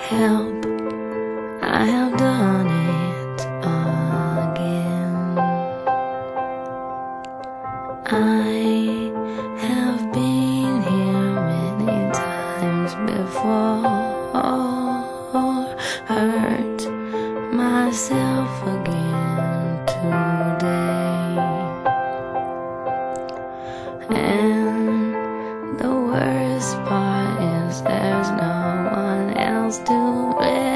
Help, I have done it again. I have been here many times before, hurt myself again today. And the worst part is there's no one else to blame.